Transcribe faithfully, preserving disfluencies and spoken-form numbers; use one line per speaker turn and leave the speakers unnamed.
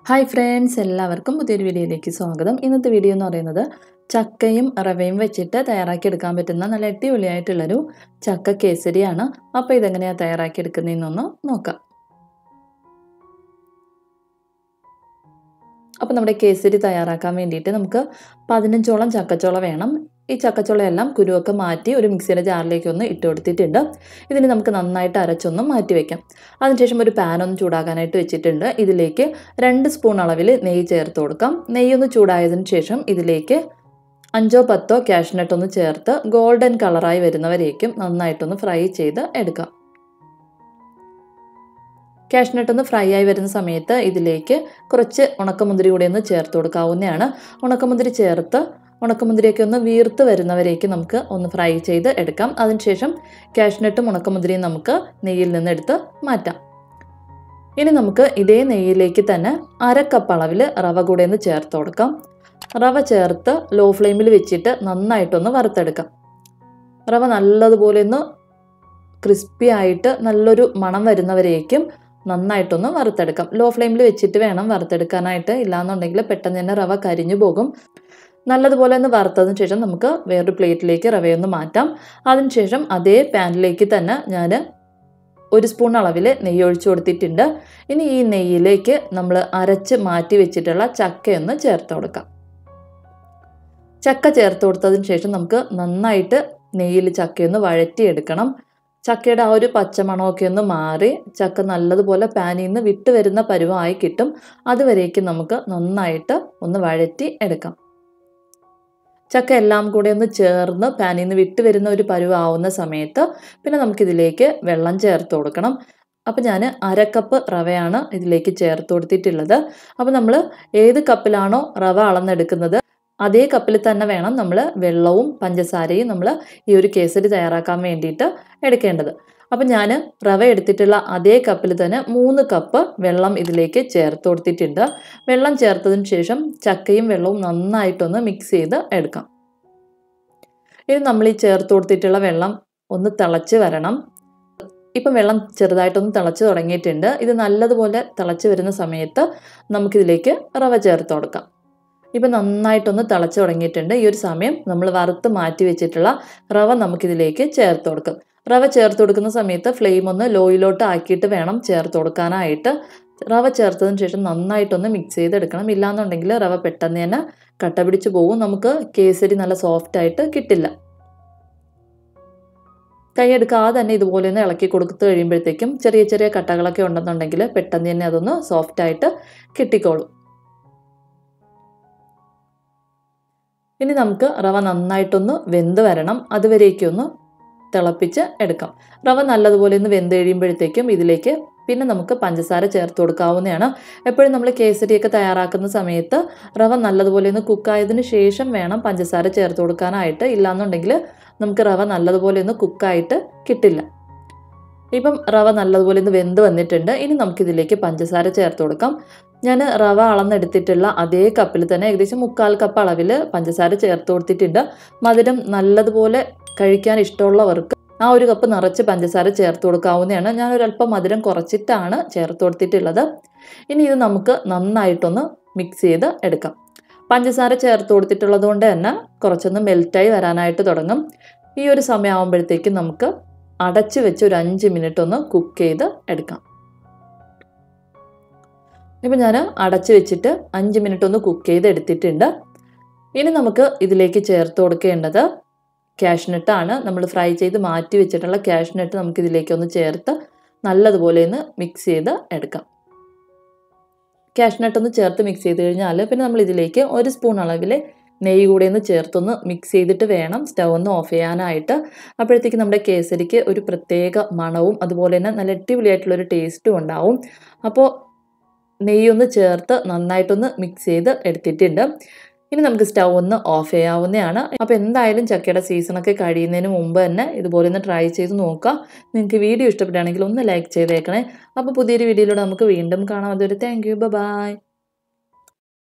Hi friends, എല്ലാവർക്കും പുതിയൊരു വീഡിയോയിലേക്ക് സ്വാഗതം. ഇന്നത്തെ വീഡിയോ എന്ന് പറയുന്നത് ചക്കയും റവയും വെച്ചിട്ട് തയ്യാറാക്കിയെടുക്കാൻ പറ്റുന്ന നല്ല അടിപൊളിയായിട്ടുള്ളൊരു ചക്ക കേസരിയാണ്. അപ്പോൾ ഇതെങ്ങനെയാണ് തയ്യാറാക്കിയെടുക്കുന്നതെന്നൊന്ന് നോക്കാം. അപ്പോൾ നമ്മുടെ കേസരി തയ്യാറാക്കാൻ വേണ്ടിയിട്ട് നമുക്ക് പതിനഞ്ചോളം ചക്കച്ചോള വേണം. ഈ ചക്കച്ചോളയെല്ലാം കുരുവൊക്കെ മാറ്റി ഒരു മിക്സിയുടെ ജാറിലേക്ക് ഒന്ന് ഇട്ട് കൊടുത്തിട്ടുണ്ട്. ഇതിന് നമുക്ക് നന്നായിട്ട് അരച്ചൊന്ന് മാറ്റി വയ്ക്കാം. അതിനുശേഷം ഒരു പാൻ ഒന്ന് ചൂടാക്കാനായിട്ട് വെച്ചിട്ടുണ്ട്. ഇതിലേക്ക് രണ്ട് സ്പൂൺ അളവിൽ നെയ്യ് ചേർത്ത് കൊടുക്കാം. നെയ്യൊന്ന് ചൂടായതിനു ശേഷം ഇതിലേക്ക് അഞ്ചോ പത്തോ കാഷ്നട്ട് ഒന്ന് ചേർത്ത് ഗോൾഡൻ കളറായി വരുന്നവരേക്കും നന്നായിട്ടൊന്ന് ഫ്രൈ ചെയ്ത് എടുക്കാം. കാഷ്നട്ട് ഒന്ന് ഫ്രൈ ആയി വരുന്ന സമയത്ത് ഇതിലേക്ക് കുറച്ച് ഉണക്കമുന്തിരി കൂടി ഒന്ന് ചേർത്ത് കൊടുക്കാവുന്നതാണ്. ഉണക്കമുന്തിരി ചേർത്ത് ഉണക്കമുന്തിരിയൊക്കെ ഒന്ന് വീർത്ത് വരുന്നവരേക്ക് നമുക്ക് ഒന്ന് ഫ്രൈ ചെയ്ത് എടുക്കാം. അതിനുശേഷം കാഷ്നട്ടും ഉണക്കമുന്തിരിയും നമുക്ക് നെയ്യിൽ നിന്ന് എടുത്ത് മാറ്റാം. ഇനി നമുക്ക് ഇതേ നെയ്യിലേക്ക് തന്നെ അര കപ്പ് അളവിൽ റവ കൂടെ ഒന്ന് ചേർത്ത് കൊടുക്കാം. റവ ചേർത്ത് ലോ ഫ്ലെയിമിൽ വെച്ചിട്ട് നന്നായിട്ടൊന്ന് വറുത്തെടുക്കാം. റവ നല്ലതുപോലെ ഒന്ന് ക്രിസ്പി ആയിട്ട് നല്ലൊരു മണം വരുന്നവരേക്കും നന്നായിട്ടൊന്ന് വറുത്തെടുക്കാം. ലോ ഫ്ലെയിമിൽ വെച്ചിട്ട് വേണം വറുത്തെടുക്കാനായിട്ട്, ഇല്ലാന്നുണ്ടെങ്കിൽ പെട്ടെന്ന് തന്നെ റവ കരിഞ്ഞു പോകും. നല്ലതുപോലെ ഒന്ന് വറുത്തതിന് ശേഷം നമുക്ക് വേറൊരു പ്ലേറ്റിലേക്ക് റവയൊന്ന് മാറ്റാം. അതിനുശേഷം അതേ പാനിലേക്ക് തന്നെ ഞാൻ ഒരു സ്പൂൺ അളവിൽ നെയ്യ് ഒഴിച്ചു കൊടുത്തിട്ടുണ്ട്. ഇനി ഈ നെയ്യിലേക്ക് നമ്മൾ അരച്ച് മാറ്റി വെച്ചിട്ടുള്ള ചക്കയൊന്ന് ചേർത്ത് കൊടുക്കാം. ചക്ക ചേർത്ത് കൊടുത്തതിന് ശേഷം നമുക്ക് നന്നായിട്ട് നെയ്യിൽ ചക്കയൊന്ന് വഴറ്റിയെടുക്കണം. ചക്കയുടെ ആ ഒരു പച്ചമണമൊക്കെ ഒന്ന് മാറി ചക്ക നല്ലതുപോലെ പാനിൽ നിന്ന് വിട്ട് വരുന്ന പരുവമായി കിട്ടും. അതുവരേക്കും നമുക്ക് നന്നായിട്ട് ഒന്ന് വഴറ്റി എടുക്കാം. ചക്ക എല്ലാം കൂടെ ഒന്ന് ചേർന്ന് പാനിൽ നിന്ന് വിട്ട് വരുന്ന ഒരു പരുവാവുന്ന സമയത്ത് പിന്നെ നമുക്കിതിലേക്ക് വെള്ളം ചേർത്ത് കൊടുക്കണം. അപ്പോൾ ഞാൻ അര കപ്പ് റവയാണ് ഇതിലേക്ക് ചേർത്ത് കൊടുത്തിട്ടുള്ളത്. അപ്പോൾ നമ്മൾ ഏത് കപ്പിലാണോ റവ അളന്നെടുക്കുന്നത് അതേ കപ്പിൽ തന്നെ വേണം നമ്മൾ വെള്ളവും പഞ്ചസാരയും നമ്മൾ ഈ ഒരു കേസരി തയ്യാറാക്കാൻ വേണ്ടിയിട്ട് എടുക്കേണ്ടത്. അപ്പം ഞാൻ റവ എടുത്തിട്ടുള്ള അതേ കപ്പിൽ തന്നെ മൂന്ന് കപ്പ് വെള്ളം ഇതിലേക്ക് ചേർത്ത് കൊടുത്തിട്ടുണ്ട്. വെള്ളം ചേർത്തതിന് ശേഷം ചക്കയും വെള്ളവും നന്നായിട്ടൊന്ന് മിക്സ് ചെയ്ത് എടുക്കാം. ഇനി നമ്മൾ ഈ ചേർത്ത് കൊടുത്തിട്ടുള്ള വെള്ളം ഒന്ന് തിളച്ച് വരണം. ഇപ്പം വെള്ളം ചെറുതായിട്ടൊന്ന് തിളച്ച് തുടങ്ങിയിട്ടുണ്ട്. ഇത് നല്ലതുപോലെ തിളച്ച് വരുന്ന സമയത്ത് നമുക്കിതിലേക്ക് റവ ചേർത്ത് കൊടുക്കാം. ഇപ്പം നന്നായിട്ടൊന്ന് തിളച്ച് തുടങ്ങിയിട്ടുണ്ട്. ഈ ഒരു സമയം നമ്മൾ വറുത്ത് മാറ്റി വെച്ചിട്ടുള്ള റവ നമുക്കിതിലേക്ക് ചേർത്ത് കൊടുക്കും. റവ ചേർത്ത് കൊടുക്കുന്ന സമയത്ത് ഫ്ലെയിം ഒന്ന് ലോയിലോട്ട് ആക്കിയിട്ട് വേണം ചേർത്ത് കൊടുക്കാനായിട്ട്. റവ ചേർത്തതിന് ശേഷം നന്നായിട്ടൊന്ന് മിക്സ് ചെയ്തെടുക്കണം. ഇല്ലാന്നുണ്ടെങ്കിൽ റവ പെട്ടെന്ന് തന്നെ കട്ട പിടിച്ച് പോകും. നമുക്ക് കേസരി നല്ല സോഫ്റ്റ് ആയിട്ട് കിട്ടില്ല. കൈയെടുക്കാതെ തന്നെ ഇതുപോലെ ഒന്ന് ഇളക്കി കൊടുത്ത് കഴിയുമ്പോഴത്തേക്കും ചെറിയ ചെറിയ കട്ടകളൊക്കെ ഉണ്ടെന്നുണ്ടെങ്കിൽ പെട്ടെന്ന് തന്നെ അതൊന്ന് സോഫ്റ്റ് ആയിട്ട് കിട്ടിക്കോളും. ഇനി നമുക്ക് റവ നന്നായിട്ടൊന്ന് വെന്ത് വരണം. അതുവരേക്കൊന്ന് തിളപ്പിച്ച് എടുക്കാം. റവ നല്ലതുപോലെ ഒന്ന് വെന്ത് കഴിയുമ്പോഴത്തേക്കും ഇതിലേക്ക് പിന്നെ നമുക്ക് പഞ്ചസാര ചേർത്ത് കൊടുക്കാവുന്നതാണ്. എപ്പോഴും നമ്മൾ കേസരിയൊക്കെ തയ്യാറാക്കുന്ന സമയത്ത് റവ നല്ലതുപോലെ ഒന്ന് കുക്കായതിന് ശേഷം വേണം പഞ്ചസാര ചേർത്ത് കൊടുക്കാനായിട്ട്. ഇല്ലാന്നുണ്ടെങ്കിൽ നമുക്ക് റവ നല്ലതുപോലെ ഒന്ന് കുക്കായിട്ട് കിട്ടില്ല. ഇപ്പം റവ നല്ലതുപോലെ ഒന്ന് വെന്ത് വന്നിട്ടുണ്ട്. ഇനി നമുക്കിതിലേക്ക് പഞ്ചസാര ചേർത്ത് കൊടുക്കാം. ഞാൻ റവ അളന്നെടുത്തിട്ടുള്ള അതേ കപ്പിൽ തന്നെ ഏകദേശം മുക്കാൽ കപ്പ് അളവിൽ പഞ്ചസാര ചേർത്ത് കൊടുത്തിട്ടുണ്ട്. മധുരം നല്ലതുപോലെ കഴിക്കാൻ ഇഷ്ടമുള്ളവർക്ക് ആ ഒരു കപ്പ് നിറച്ച് പഞ്ചസാര ചേർത്ത് കൊടുക്കാവുന്നതാണ്. ഞാൻ ഒരല്പം മധുരം കുറച്ചിട്ടാണ് ചേർത്ത് കൊടുത്തിട്ടുള്ളത്. ഇനി ഇത് നമുക്ക് നന്നായിട്ടൊന്ന് മിക്സ് ചെയ്ത് എടുക്കാം. പഞ്ചസാര ചേർത്ത് കൊടുത്തിട്ടുള്ളത് കൊണ്ട് തന്നെ കുറച്ചൊന്ന് മെൽറ്റായി വരാനായിട്ട് തുടങ്ങും. ഈ ഒരു സമയമാകുമ്പോഴത്തേക്കും നമുക്ക് അടച്ച് വെച്ച് ഒരു അഞ്ച് മിനിറ്റ് ഒന്ന് കുക്ക് ചെയ്ത് എടുക്കാം. ഇപ്പം ഞാൻ അടച്ച് വെച്ചിട്ട് അഞ്ച് മിനിറ്റ് ഒന്ന് കുക്ക് ചെയ്ത് എടുത്തിട്ടുണ്ട്. ഇനി നമുക്ക് ഇതിലേക്ക് ചേർത്ത് കൊടുക്കേണ്ടത് കാഷ്നട്ടാണ്. നമ്മൾ ഫ്രൈ ചെയ്ത് മാറ്റി വെച്ചിട്ടുള്ള കാഷ്നട്ട് നമുക്കിതിലേക്ക് ഒന്ന് ചേർത്ത് നല്ലതുപോലെ ഒന്ന് മിക്സ് ചെയ്ത് എടുക്കാം. കാഷ്നട്ട് ഒന്ന് ചേർത്ത് മിക്സ് ചെയ്ത് കഴിഞ്ഞാൽ പിന്നെ നമ്മൾ ഇതിലേക്ക് ഒരു സ്പൂൺ അളവിൽ നെയ്യ് കൂടെ ഒന്ന് ചേർത്തൊന്ന് മിക്സ് ചെയ്തിട്ട് വേണം സ്റ്റൗ ഒന്ന് ഓഫ് ചെയ്യാനായിട്ട്. അപ്പോഴത്തേക്ക് നമ്മുടെ കേസരിക്ക് ഒരു പ്രത്യേക മണവും അതുപോലെ തന്നെ നല്ല അടിപൊളിയായിട്ടുള്ളൊരു ടേസ്റ്റും ഉണ്ടാവും. അപ്പോൾ നെയ്യൊന്ന് ചേർത്ത് നന്നായിട്ടൊന്ന് മിക്സ് ചെയ്ത് എടുത്തിട്ടുണ്ട്. ഇനി നമുക്ക് സ്റ്റൗ ഒന്ന് ഓഫ് ചെയ്യാവുന്നതാണ്. അപ്പോൾ എന്തായാലും ചക്കയുടെ സീസണൊക്കെ കഴിയുന്നതിന് മുമ്പ് തന്നെ ഇതുപോലെ ഒന്ന് ട്രൈ ചെയ്ത് നോക്കുക. നിങ്ങൾക്ക് വീഡിയോ ഇഷ്ടപ്പെടുകയാണെങ്കിൽ ഒന്ന് ലൈക്ക് ചെയ്തേക്കണേ. അപ്പോൾ പുതിയൊരു വീഡിയോയിലൂടെ നമുക്ക് വീണ്ടും കാണാം. അതൊരു താങ്ക് യു, ബൈ.